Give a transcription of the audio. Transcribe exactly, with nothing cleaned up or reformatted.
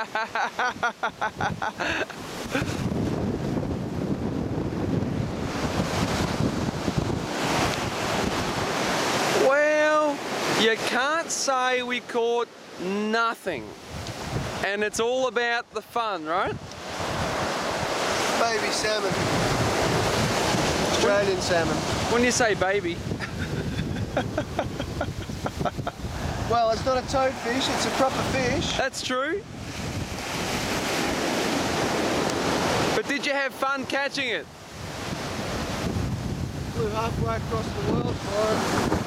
Well, you can't say we caught nothing. And it's all about the fun, right? Baby salmon. Australian salmon. When you say baby. Well, it's not a toadfish, it's a proper fish. That's true. But did you have fun catching it? Flew halfway across the world for it.